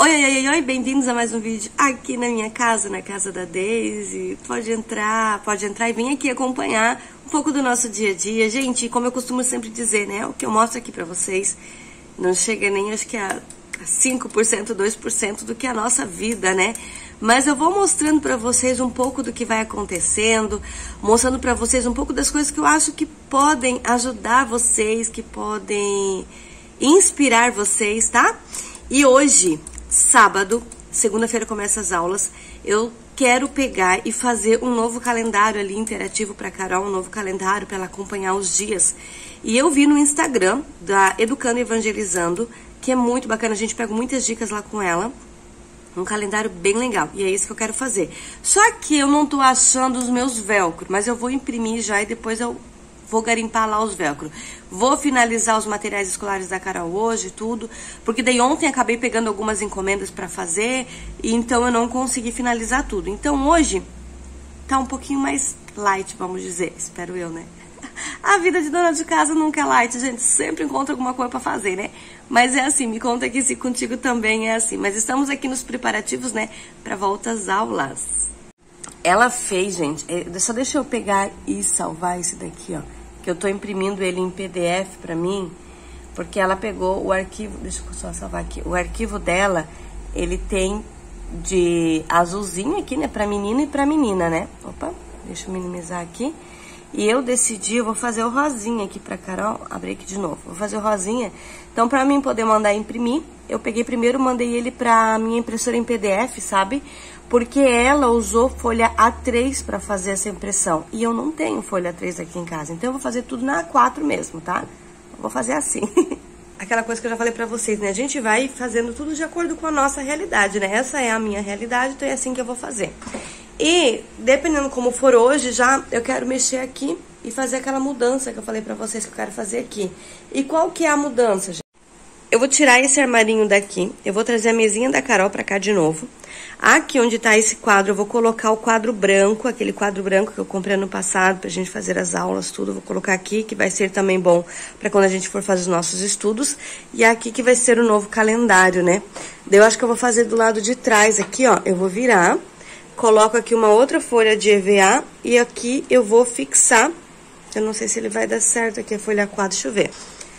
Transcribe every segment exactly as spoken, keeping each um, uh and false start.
Oi, oi, oi, oi, bem-vindos a mais um vídeo aqui na minha casa, na casa da Daisy. Pode entrar, pode entrar e vem aqui acompanhar um pouco do nosso dia a dia. Gente, como eu costumo sempre dizer, né, o que eu mostro aqui pra vocês não chega nem, acho que a cinco por cento, dois por cento do que é a nossa vida, né? Mas eu vou mostrando pra vocês um pouco do que vai acontecendo, mostrando pra vocês um pouco das coisas que eu acho que podem ajudar vocês, que podem inspirar vocês, tá? E hoje, sábado, segunda-feira começa as aulas, eu quero pegar e fazer um novo calendário ali interativo para Carol, um novo calendário para ela acompanhar os dias. E eu vi no Instagram da Educando e Evangelizando, que é muito bacana, a gente pega muitas dicas lá com ela, um calendário bem legal, e é isso que eu quero fazer. Só que eu não tô achando os meus velcro, mas eu vou imprimir já e depois eu vou garimpar lá os velcro. Vou finalizar os materiais escolares da Carol hoje, tudo, porque daí ontem acabei pegando algumas encomendas para fazer, e então eu não consegui finalizar tudo. Então hoje tá um pouquinho mais light, vamos dizer, espero eu, né? A vida de dona de casa nunca é light, gente, sempre encontra alguma coisa para fazer, né? Mas é assim, me conta aqui se contigo também é assim. Mas estamos aqui nos preparativos, né, para volta às aulas. Ela fez, gente, só deixa eu pegar e salvar esse daqui, ó, que eu tô imprimindo ele em P D F pra mim, porque ela pegou o arquivo, deixa eu só salvar aqui, o arquivo dela, ele tem de azulzinho aqui, né, pra menina e pra menina, né? Opa, deixa eu minimizar aqui. E eu decidi, eu vou fazer o rosinha aqui pra Carol, abrir aqui de novo, vou fazer o rosinha. Então, pra mim poder mandar imprimir, eu peguei primeiro, mandei ele pra minha impressora em P D F, sabe? Porque ela usou folha A três pra fazer essa impressão. E eu não tenho folha A três aqui em casa, então eu vou fazer tudo na A quatro mesmo, tá? Eu vou fazer assim. Aquela coisa que eu já falei pra vocês, né? A gente vai fazendo tudo de acordo com a nossa realidade, né? Essa é a minha realidade, então é assim que eu vou fazer. E, dependendo como for hoje, já eu quero mexer aqui e fazer aquela mudança que eu falei pra vocês que eu quero fazer aqui. E qual que é a mudança, gente? Eu vou tirar esse armarinho daqui, eu vou trazer a mesinha da Carol pra cá de novo. Aqui onde tá esse quadro, eu vou colocar o quadro branco, aquele quadro branco que eu comprei ano passado pra gente fazer as aulas, tudo. Eu vou colocar aqui, que vai ser também bom pra quando a gente for fazer os nossos estudos. E aqui que vai ser o novo calendário, né? Daí eu acho que eu vou fazer do lado de trás aqui, ó, eu vou virar. Coloco aqui uma outra folha de E V A e aqui eu vou fixar. Eu não sei se ele vai dar certo aqui a folha A quatro, deixa eu ver.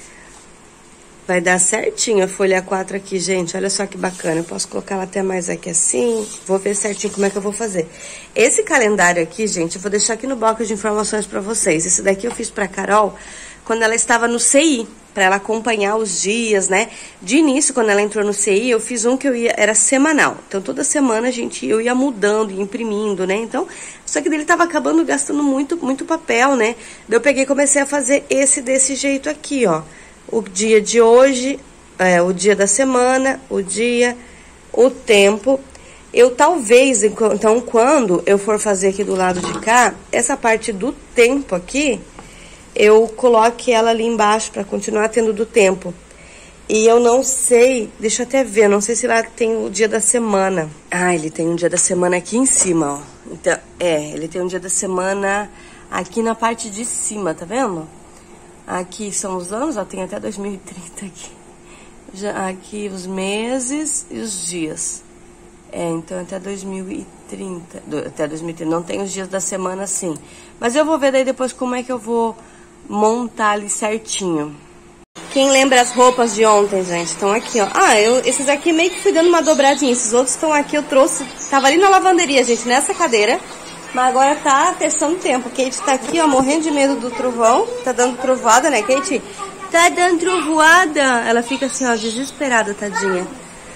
Vai dar certinho a folha A quatro aqui, gente. Olha só que bacana. Eu posso colocar ela até mais aqui assim. Vou ver certinho como é que eu vou fazer. Esse calendário aqui, gente, eu vou deixar aqui no bloco de informações pra vocês. Esse daqui eu fiz pra Carol quando ela estava no C I, pra ela acompanhar os dias, né? De início, quando ela entrou no C I, eu fiz um que eu ia, era semanal. Então, toda semana, a gente, eu ia mudando e imprimindo, né? Então, só que dele tava acabando gastando muito, muito papel, né? Daí eu peguei e comecei a fazer esse desse jeito aqui, ó. O dia de hoje, é, o dia da semana, o dia, o tempo. Eu talvez, então, quando eu for fazer aqui do lado de cá, essa parte do tempo aqui, eu coloque ela ali embaixo para continuar tendo do tempo. E eu não sei, deixa eu até ver, não sei se lá tem o dia da semana. Ah, ele tem um dia da semana aqui em cima, ó. Então, é, ele tem um dia da semana aqui na parte de cima, tá vendo? Aqui são os anos, ó, tem até dois mil e trinta aqui. Já, aqui os meses e os dias. É, então até dois mil e trinta, até dois mil e trinta, não tem os dias da semana assim. Mas eu vou ver daí depois como é que eu vou montar ali certinho. Quem lembra as roupas de ontem, gente, estão aqui, ó. Ah, eu, esses aqui meio que fui dando uma dobradinha, esses outros estão aqui, eu trouxe, tava ali na lavanderia, gente, nessa cadeira. Mas agora tá testando tempo. Kate tá aqui, ó, morrendo de medo do trovão. Tá dando trovoada, né, Kate? Tá dando trovoada. Ela fica assim, ó, desesperada, tadinha.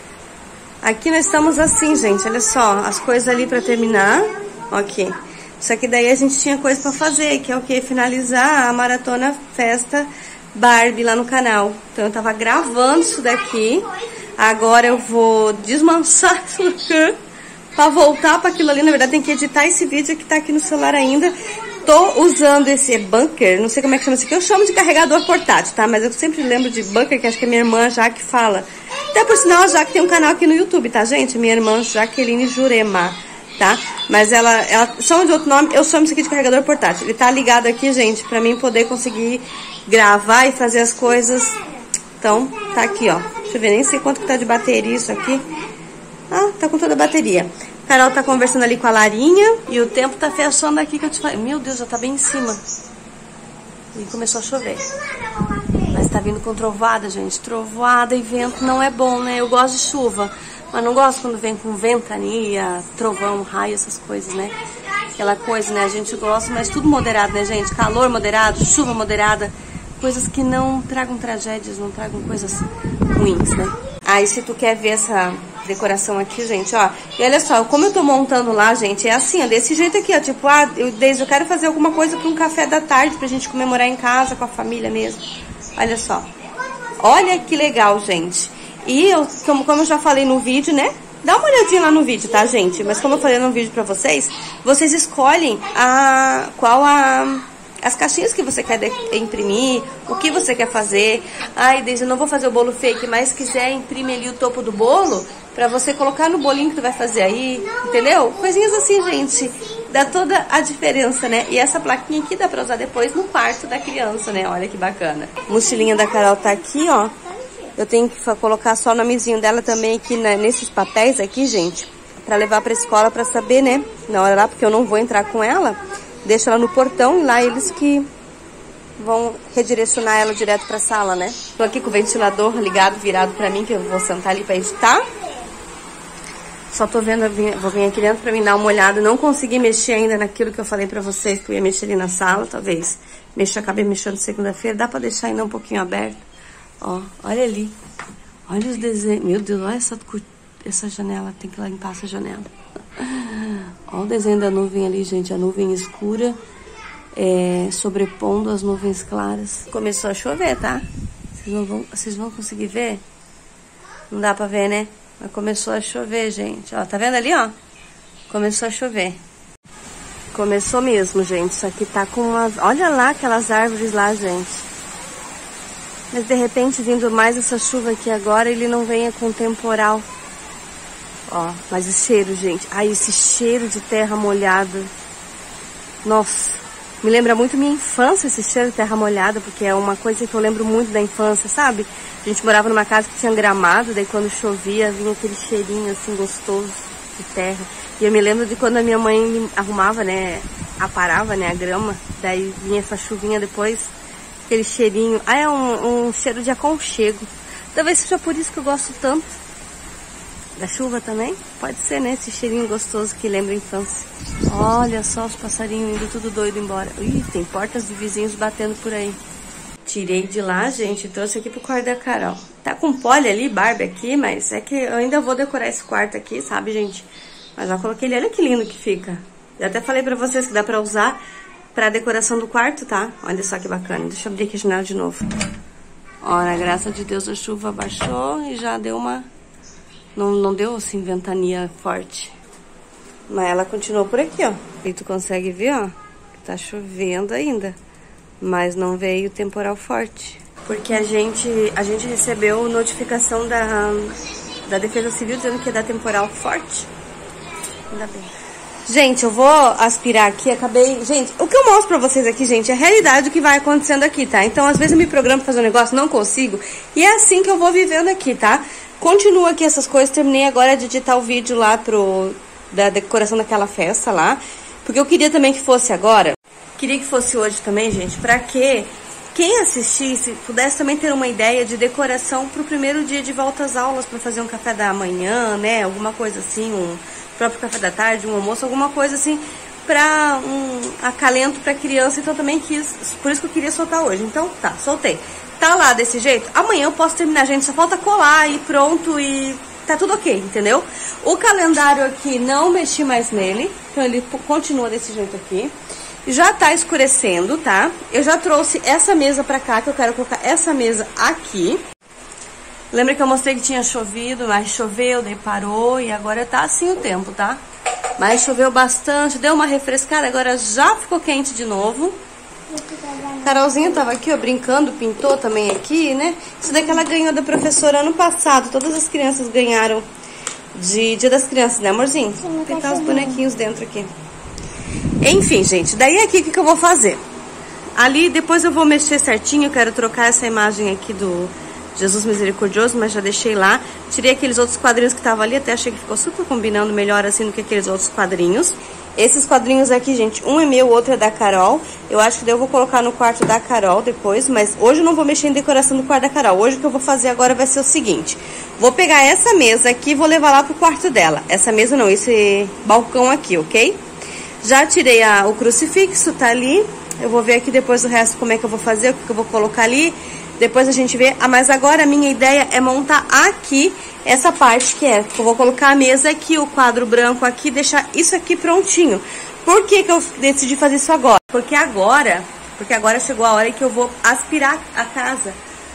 Aqui nós estamos assim, gente, olha só. As coisas ali pra terminar. Ok. Só que daí a gente tinha coisa pra fazer, que é o quê? Finalizar a maratona festa Barbie lá no canal. Então eu tava gravando isso daqui. Agora eu vou desmanchar isso aqui. Pra voltar pra aquilo ali, na verdade tem que editar esse vídeo que tá aqui no celular ainda. Tô usando esse bunker, não sei como é que chama isso aqui, eu chamo de carregador portátil, tá? Mas eu sempre lembro de bunker, que acho que é minha irmã Jaque fala. Até por sinal, a Jaque tem um canal aqui no YouTube, tá, gente? Minha irmã Jaqueline Jurema, tá? Mas ela, ela chama de outro nome, eu chamo isso aqui de carregador portátil. Ele tá ligado aqui, gente, pra mim poder conseguir gravar e fazer as coisas. Então, tá aqui, ó. Deixa Deixa eu ver, nem sei quanto que tá de bateria isso aqui. Ah, tá com toda a bateria. Carol tá conversando ali com a Larinha. E o tempo tá fechando aqui que eu te falei. Meu Deus, já tá bem em cima. E começou a chover. Mas tá vindo com trovoada, gente. Trovoada e vento não é bom, né? Eu gosto de chuva, mas não gosto quando vem com ventania, trovão, raio, essas coisas, né? Aquela coisa, né? A gente gosta, mas tudo moderado, né, gente? Calor moderado, chuva moderada. Coisas que não tragam tragédias, não tragam coisas ruins, né? Aí, se tu quer ver essa decoração aqui, gente, ó. E olha só, como eu tô montando lá, gente, é assim, ó, desse jeito aqui, ó. Tipo, ah, eu, desde eu quero fazer alguma coisa para um café da tarde, pra gente comemorar em casa, com a família mesmo. Olha só. Olha que legal, gente. E eu, como, como eu já falei no vídeo, né? Dá uma olhadinha lá no vídeo, tá, gente? Mas como eu falei no vídeo pra vocês, vocês escolhem a, qual a... as caixinhas que você quer imprimir, o que você quer fazer. Ai, Deise, eu não vou fazer o bolo fake, mas se quiser imprimir ali o topo do bolo, pra você colocar no bolinho que tu vai fazer aí, entendeu? Coisinhas assim, gente, dá toda a diferença, né? E essa plaquinha aqui dá pra usar depois no quarto da criança, né? Olha que bacana. Mochilinha da Carol tá aqui, ó. Eu tenho que colocar só o nomezinho dela também aqui na, nesses papéis aqui, gente, pra levar pra escola pra saber, né? Na hora lá, porque eu não vou entrar com ela. Deixa ela no portão e lá eles que vão redirecionar ela direto pra sala, né? Tô aqui com o ventilador ligado, virado pra mim, que eu vou sentar ali pra editar. Só tô vendo, vou vir aqui dentro pra mim dar uma olhada. Não consegui mexer ainda naquilo que eu falei pra vocês, que eu ia mexer ali na sala, talvez. Mexer, acabei mexendo segunda-feira. Dá pra deixar ainda um pouquinho aberto. Ó, olha ali. Olha os desenhos. Meu Deus, olha essa, essa janela. Tem que limpar essa janela. Olha o desenho da nuvem ali, gente. A nuvem escura é, sobrepondo as nuvens claras. Começou a chover, tá? Vocês não vão, vocês vão conseguir ver? Não dá pra ver, né? Mas começou a chover, gente. Ó, tá vendo ali, ó? Começou a chover. Começou mesmo, gente. Isso aqui tá com umas... Olha lá aquelas árvores lá, gente. Mas de repente, vindo mais essa chuva aqui agora, ele não venha com temporal. Ó, mas o cheiro, gente. Ai, esse cheiro de terra molhada. Nossa, me lembra muito minha infância, esse cheiro de terra molhada, porque é uma coisa que eu lembro muito da infância, sabe? A gente morava numa casa que tinha gramado, daí quando chovia, vinha aquele cheirinho, assim, gostoso de terra. E eu me lembro de quando a minha mãe arrumava, né, aparava, né, a grama, daí vinha essa chuvinha depois, aquele cheirinho. Ah, é um, um cheiro de aconchego. Talvez seja por isso que eu gosto tanto da chuva também. Pode ser, né? Esse cheirinho gostoso que lembra a infância. Olha só os passarinhos indo tudo doido embora. Ih, tem portas de vizinhos batendo por aí. Tirei de lá, gente, e trouxe aqui pro quarto da Carol. Tá com Polly ali, Barbie aqui, mas é que eu ainda vou decorar esse quarto aqui, sabe, gente? Mas já coloquei ele, olha que lindo que fica. Eu até falei pra vocês que dá pra usar pra decoração do quarto, tá? Olha só que bacana. Deixa eu abrir aqui a janela de novo. Olha, graças a Deus a chuva baixou e já deu uma... Não, não deu, assim, ventania forte. Mas ela continuou por aqui, ó. E tu consegue ver, ó. Tá chovendo ainda. Mas não veio temporal forte. Porque a gente, a gente recebeu notificação da, da Defesa Civil dizendo que ia dar temporal forte. Ainda bem. Gente, eu vou aspirar aqui, acabei... Gente, o que eu mostro pra vocês aqui, gente, é a realidade do que vai acontecendo aqui, tá? Então, às vezes eu me programo pra fazer um negócio, não consigo. E é assim que eu vou vivendo aqui, tá? Continua aqui essas coisas, terminei agora de editar o vídeo lá pro... da decoração daquela festa lá. Porque eu queria também que fosse agora. Queria que fosse hoje também, gente, pra que quem assistisse pudesse também ter uma ideia de decoração pro primeiro dia de volta às aulas, pra fazer um café da manhã, né? Alguma coisa assim, um próprio café da tarde, um almoço, alguma coisa assim, pra um acalento pra criança. Então também quis, por isso que eu queria soltar hoje. Então tá, soltei. Tá lá desse jeito? Amanhã eu posso terminar, gente, só falta colar e pronto e tá tudo ok, entendeu? O calendário aqui, não mexi mais nele, então ele continua desse jeito aqui. Já tá escurecendo, tá? Eu já trouxe essa mesa pra cá, que eu quero colocar essa mesa aqui. Lembra que eu mostrei que tinha chovido, mas choveu, daí parou e agora tá assim o tempo, tá? Mas choveu bastante, deu uma refrescada, agora já ficou quente de novo. Carolzinha tava aqui, ó, brincando, pintou também aqui, né? Isso daqui ela ganhou da professora ano passado. Todas as crianças ganharam de Dia das Crianças, né, amorzinho? Sim, tem tá os bonequinhos dentro aqui. Enfim, gente, daí aqui o que, que eu vou fazer? Ali, depois eu vou mexer certinho, eu quero trocar essa imagem aqui do Jesus Misericordioso, mas já deixei lá. Tirei aqueles outros quadrinhos que estavam ali, até achei que ficou super combinando melhor assim do que aqueles outros quadrinhos. Esses quadrinhos aqui, gente, um é meu, outro é da Carol. Eu acho que daí eu vou colocar no quarto da Carol depois, mas hoje eu não vou mexer em decoração do quarto da Carol. Hoje o que eu vou fazer agora vai ser o seguinte. Vou pegar essa mesa aqui e vou levar lá pro quarto dela. Essa mesa não, esse balcão aqui, ok? Já tirei a, o crucifixo, tá ali. Eu vou ver aqui depois o resto, como é que eu vou fazer, o que eu vou colocar ali. Depois a gente vê. Ah, mas agora a minha ideia é montar aqui essa parte que é. Eu vou colocar a mesa aqui, o quadro branco aqui, deixar isso aqui prontinho. Por que que eu decidi fazer isso agora? Porque agora, porque agora chegou a hora que eu vou aspirar a casa.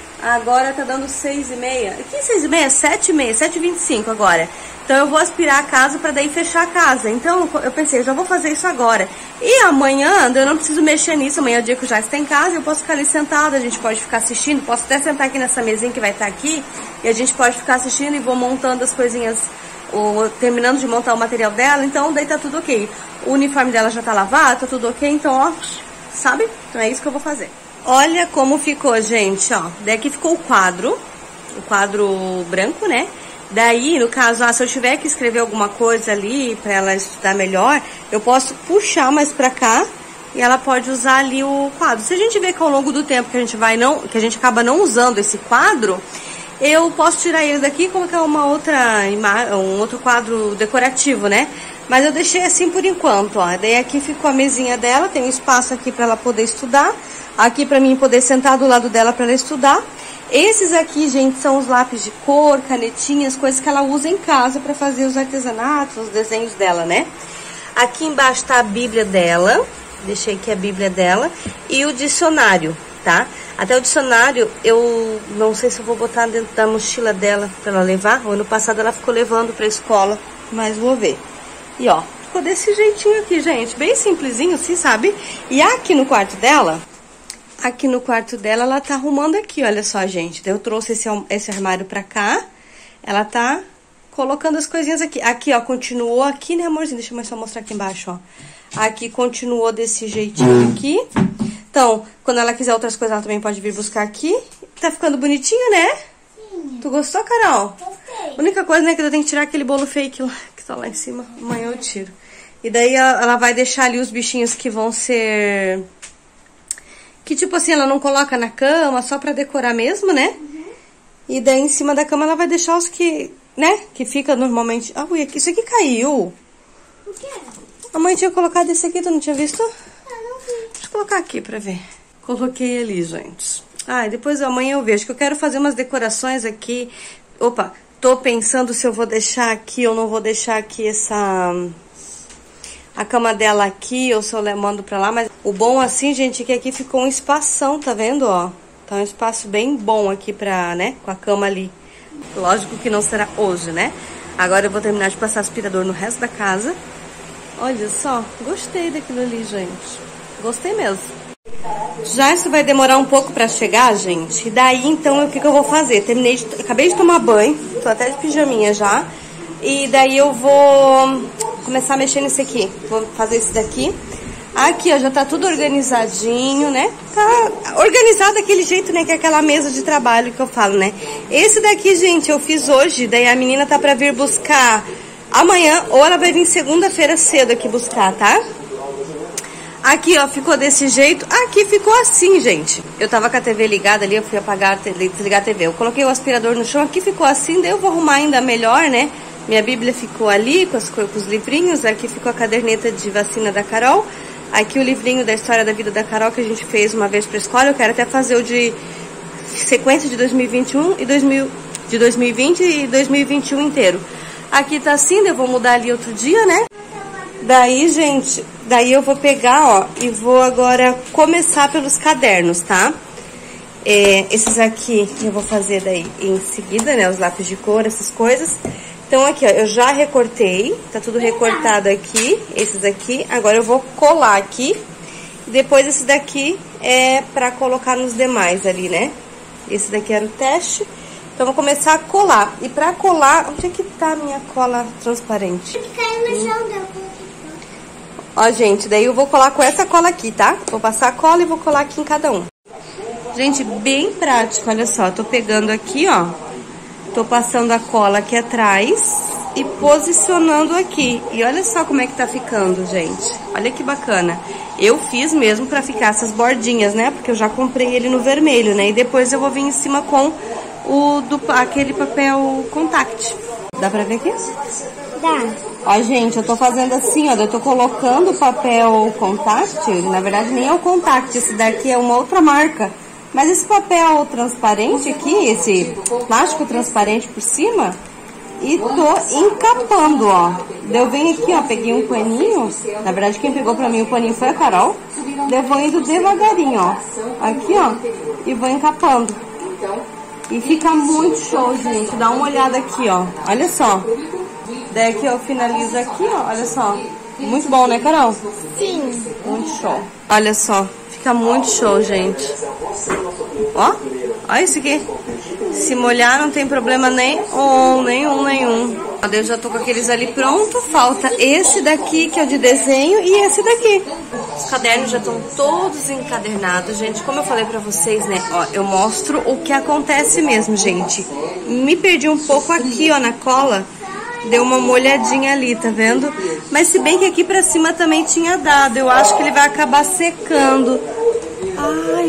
Agora tá dando seis e meia. Que seis e meia? Sete e meia, sete e vinte e cinco agora. Então eu vou aspirar a casa pra daí fechar a casa. Então eu pensei, eu já vou fazer isso agora. E amanhã eu não preciso mexer nisso. Amanhã é o dia que eu já estou em casa, eu posso ficar ali sentada, a gente pode ficar assistindo. Posso até sentar aqui nessa mesinha que vai estar aqui. E a gente pode ficar assistindo e vou montando as coisinhas, ou terminando de montar o material dela. Então daí tá tudo ok. O uniforme dela já tá lavado, tá tudo ok. Então ó, sabe? Então é isso que eu vou fazer. Olha como ficou, gente, ó. Daqui ficou o quadro, o quadro branco, né? Daí, no caso, ah, se eu tiver que escrever alguma coisa ali pra ela estudar melhor, eu posso puxar mais pra cá e ela pode usar ali o quadro. Se a gente vê que ao longo do tempo que a gente vai não, que a gente acaba não usando esse quadro, eu posso tirar ele daqui e colocar uma outra imagem, um outro quadro decorativo, né? Mas eu deixei assim por enquanto, ó. Daí aqui ficou a mesinha dela, tem um espaço aqui pra ela poder estudar. Aqui pra mim poder sentar do lado dela pra ela estudar. Esses aqui, gente, são os lápis de cor, canetinhas, coisas que ela usa em casa pra fazer os artesanatos, os desenhos dela, né? Aqui embaixo tá a Bíblia dela. Deixei aqui a Bíblia dela. E o dicionário, tá? Até o dicionário, eu não sei se eu vou botar dentro da mochila dela pra ela levar. O ano passado ela ficou levando pra escola, mas vou ver. E ó, ficou desse jeitinho aqui, gente. Bem simplesinho, assim, sabe? E aqui no quarto dela... Aqui no quarto dela, ela tá arrumando aqui, olha só, gente. Eu trouxe esse, esse armário pra cá. Ela tá colocando as coisinhas aqui. Aqui, ó, continuou aqui, né, amorzinho? Deixa eu só mostrar aqui embaixo, ó. Aqui continuou desse jeitinho aqui. Então, quando ela quiser outras coisas, ela também pode vir buscar aqui. Tá ficando bonitinho, né? Sim. Tu gostou, Carol? Gostei. A única coisa, né, que eu tenho que tirar aquele bolo fake lá, que tá lá em cima. Amanhã eu tiro. E daí, ela vai deixar ali os bichinhos que vão ser... Que, tipo assim, ela não coloca na cama, só pra decorar mesmo, né? Uhum. E daí, em cima da cama, ela vai deixar os que, né? Que fica normalmente... Ah, ui, isso aqui caiu. O quê? A mãe tinha colocado esse aqui, tu não tinha visto? Ah, não vi. Deixa eu colocar aqui pra ver. Coloquei ali, gente. Ah, e depois amanhã eu vejo, que eu quero fazer umas decorações aqui. Opa, tô pensando se eu vou deixar aqui ou não vou deixar aqui essa... A cama dela aqui, ou se eu mando pra lá, mas o bom assim, gente, é que aqui ficou um espação, tá vendo, ó? Tá um espaço bem bom aqui pra, né, com a cama ali. Lógico que não será hoje, né? Agora eu vou terminar de passar aspirador no resto da casa. Olha só, gostei daquilo ali, gente. Gostei mesmo. Já isso vai demorar um pouco pra chegar, gente. E daí, então, o que que eu vou fazer? Terminei de... Acabei de tomar banho, tô até de pijaminha já. E daí eu vou... começar a mexer nesse aqui. Vou fazer esse daqui. Aqui, ó, já tá tudo organizadinho, né? Tá organizado daquele jeito, né? Que é aquela mesa de trabalho que eu falo, né? Esse daqui, gente, eu fiz hoje. Daí a menina tá pra vir buscar amanhã. Ou ela vai vir segunda-feira cedo aqui buscar, tá? Aqui, ó, ficou desse jeito. Aqui ficou assim, gente. Eu tava com a T V ligada ali, eu fui apagar, desligar a T V. Eu coloquei o aspirador no chão. Aqui ficou assim, daí eu vou arrumar ainda melhor, né? Minha Bíblia ficou ali com, as, com os livrinhos. Aqui ficou a caderneta de vacina da Carol. Aqui o livrinho da história da vida da Carol que a gente fez uma vez pra escola. Eu quero até fazer o de sequência de dois mil e vinte e um e dois mil, de dois mil e vinte e dois mil e vinte e um inteiro. Aqui tá assim, eu vou mudar ali outro dia, né? Daí, gente, daí eu vou pegar, ó, e vou agora começar pelos cadernos, tá? É, esses aqui eu vou fazer daí em seguida, né? Os lápis de cor, essas coisas. Então, aqui, ó, eu já recortei, tá tudo recortado aqui, esses aqui. Agora eu vou colar aqui, e depois esse daqui é pra colocar nos demais ali, né? Esse daqui era o teste. Então, eu vou começar a colar. E pra colar, onde é que tá a minha cola transparente? Que caiu no chão, deu. Ó, gente, daí eu vou colar com essa cola aqui, tá? Vou passar a cola e vou colar aqui em cada um. Gente, bem prático, olha só. Tô pegando aqui, ó. Tô passando a cola aqui atrás e posicionando aqui. E olha só como é que tá ficando, gente. Olha que bacana. Eu fiz mesmo pra ficar essas bordinhas, né? Porque eu já comprei ele no vermelho, né? E depois eu vou vir em cima com o do, aquele papel contact. Dá pra ver aqui? Dá. Ó, gente, eu tô fazendo assim, ó. Eu tô colocando o papel contact. Na verdade, nem é o contact. Esse daqui é uma outra marca. Mas esse papel transparente aqui, esse plástico transparente por cima, e tô encapando, ó. Eu venho aqui, ó, peguei um paninho. Na verdade, quem pegou pra mim o paninho foi a Carol. Eu vou indo devagarinho, ó. Aqui, ó. E vou encapando. E fica muito show, gente. Dá uma olhada aqui, ó. Olha só. Daí aqui eu finalizo aqui, ó. Olha só. Muito bom, né, Carol? Sim. Muito show. Olha só. Fica muito show, gente. Ó, olha isso aqui. Se molhar não tem problema nenhum, nenhum, nenhum. Eu já tô com aqueles ali pronto. Falta esse daqui, que é o de desenho, e esse daqui. Os cadernos já estão todos encadernados, gente. Como eu falei pra vocês, né? Ó, eu mostro o que acontece mesmo, gente. Me perdi um pouco aqui, ó, na cola. Deu uma molhadinha ali, tá vendo? Mas se bem que aqui pra cima também tinha dado. Eu acho que ele vai acabar secando. Ai,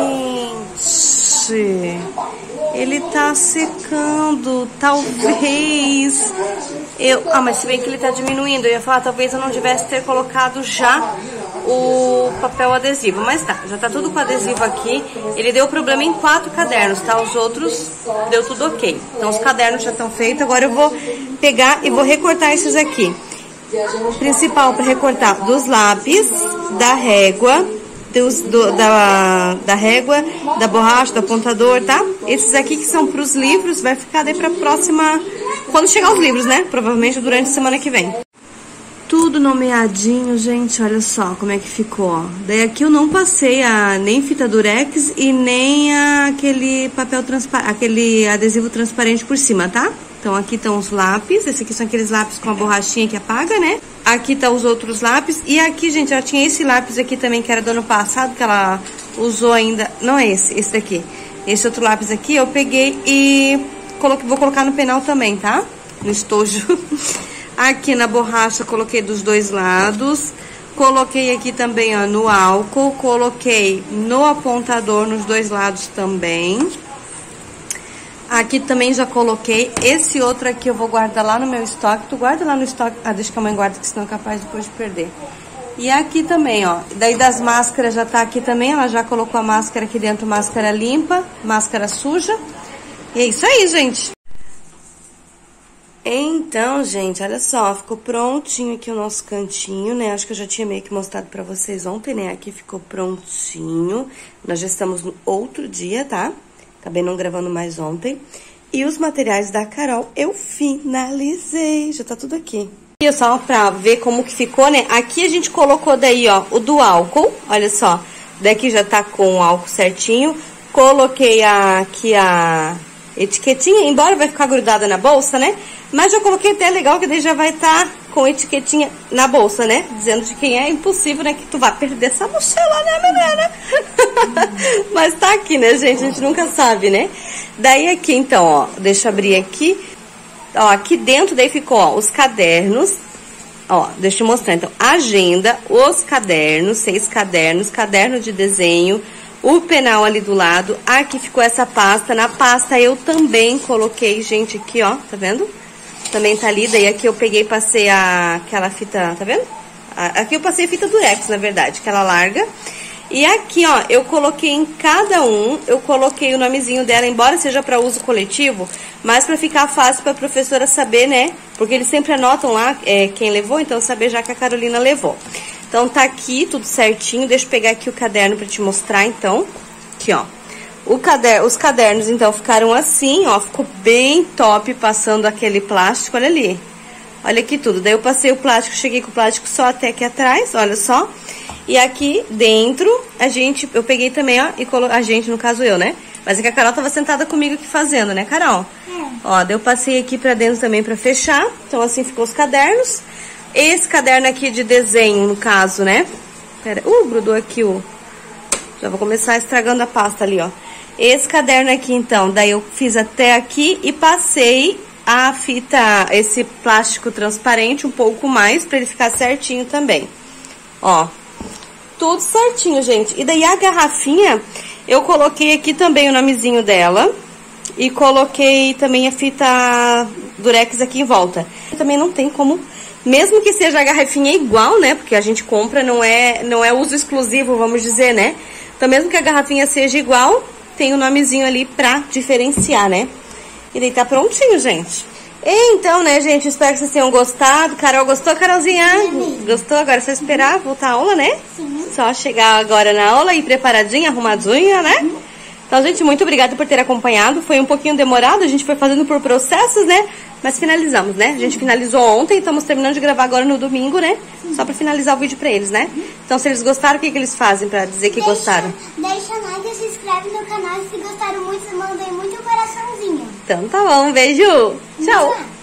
gente. Ele tá secando. Talvez... Eu... Ah, mas se bem que ele tá diminuindo. Eu ia falar, talvez eu não tivesse ter colocado já o papel adesivo. Mas tá, já tá tudo com adesivo aqui. Ele deu problema em quatro cadernos, tá? Os outros deu tudo ok. Então os cadernos já estão feitos. Agora eu vou pegar e vou recortar esses aqui. Principal para recortar dos lápis, da régua, dos, do, da, da régua, da borracha, do apontador, tá? Esses aqui que são pros livros, vai ficar daí pra próxima... Quando chegar os livros, né? Provavelmente durante a semana que vem. Tudo nomeadinho, gente, olha só como é que ficou, ó. Daí aqui eu não passei a nem fita durex e nem a, aquele papel transparente, aquele adesivo transparente por cima, tá? Então aqui estão os lápis, esse aqui são aqueles lápis com a borrachinha que apaga, né? Aqui tá os outros lápis, e aqui, gente, ela tinha esse lápis aqui também, que era do ano passado, que ela usou ainda, não é esse, esse daqui. Esse outro lápis aqui eu peguei e coloquei, vou colocar no penal também, tá? No estojo. Aqui na borracha coloquei dos dois lados, coloquei aqui também, ó, no álcool, coloquei no apontador nos dois lados também. Aqui também já coloquei. Esse outro aqui eu vou guardar lá no meu estoque. Tu guarda lá no estoque. Ah, deixa que a mãe guarda, que senão é capaz depois de perder. E aqui também, ó. Daí das máscaras já tá aqui também. Ela já colocou a máscara aqui dentro, máscara limpa, máscara suja. E é isso aí, gente. Então, gente, olha só. Ficou prontinho aqui o nosso cantinho, né? Acho que eu já tinha meio que mostrado pra vocês ontem, né? Aqui ficou prontinho. Nós já estamos no outro dia, tá? Acabei não gravando mais ontem. E os materiais da Carol eu finalizei. Já tá tudo aqui. E só pra ver como que ficou, né? Aqui a gente colocou daí, ó, o do álcool. Olha só. Daqui já tá com o álcool certinho. Coloquei a, aqui a etiquetinha. Embora vai ficar grudada na bolsa, né? Mas eu coloquei até legal, que daí já vai estar tá com etiquetinha na bolsa, né? Dizendo de quem é. Impossível, né? Que tu vai perder essa mochila, né, menina? Mas tá aqui, né, gente? A gente nunca sabe, né? Daí aqui, então, ó, deixa eu abrir aqui. Ó, aqui dentro daí ficou, ó, os cadernos. Ó, deixa eu mostrar, então. Agenda, os cadernos, seis cadernos, caderno de desenho, o penal ali do lado. Aqui ficou essa pasta. Na pasta eu também coloquei, gente, aqui, ó, tá vendo? Também tá ali, daí aqui eu peguei e passei a, aquela fita, tá vendo? Aqui eu passei fita durex, na verdade, aquela larga. E aqui, ó, eu coloquei em cada um, eu coloquei o nomezinho dela, embora seja para uso coletivo, mas para ficar fácil para a professora saber, né? Porque eles sempre anotam lá é, quem levou, então saber já que a Carolina levou. Então tá aqui tudo certinho, deixa eu pegar aqui o caderno para te mostrar, então. Aqui, ó. O caderno, os cadernos, então, ficaram assim, ó, ficou bem top, passando aquele plástico, olha ali. Olha aqui tudo, daí eu passei o plástico, cheguei com o plástico só até aqui atrás, olha só. E aqui dentro, a gente, eu peguei também, ó, e coloquei, a gente, no caso eu, né? Mas é que a Carol tava sentada comigo aqui fazendo, né, Carol? É. Ó, daí eu passei aqui pra dentro também pra fechar, então assim ficou os cadernos. Esse caderno aqui de desenho, no caso, né? Pera, uh, grudou aqui o... Já vou começar estragando a pasta ali, ó. Esse caderno aqui, então, daí eu fiz até aqui e passei a fita, esse plástico transparente um pouco mais, pra ele ficar certinho também. Ó, tudo certinho, gente. E daí a garrafinha, eu coloquei aqui também o nomezinho dela e coloquei também a fita durex aqui em volta. Também não tem como, mesmo que seja a garrafinha igual, né, porque a gente compra, não é, não é uso exclusivo, vamos dizer, né. Então, mesmo que a garrafinha seja igual, tem o nomezinho ali pra diferenciar, né? E daí tá prontinho, gente. E então, né, gente? Espero que vocês tenham gostado. Carol, gostou, Carolzinha? Sim. Gostou? Agora é só esperar voltar à aula, né? Sim. Só chegar agora na aula e preparadinha, arrumadinha, né? Sim. Então, gente, muito obrigada por ter acompanhado. Foi um pouquinho demorado, a gente foi fazendo por processos, né? Mas finalizamos, né? A gente finalizou ontem, estamos terminando de gravar agora no domingo, né? Sim. Só pra finalizar o vídeo pra eles, né? Então, se eles gostaram, o que, que eles fazem pra dizer que deixa, gostaram? Deixa like e se inscreve no canal. Se gostaram muito, mandem muito coraçãozinho. Então tá bom, um beijo. Tchau.